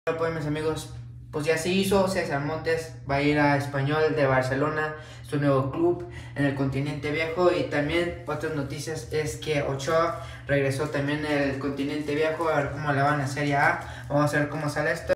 Bueno, pues mis amigos, pues ya se hizo. César Montes va a ir a Español de Barcelona, su nuevo club en el continente viejo. Y también otras noticias es que Ochoa regresó también al continente viejo, a ver cómo le van a Serie A. Vamos a ver cómo sale esto.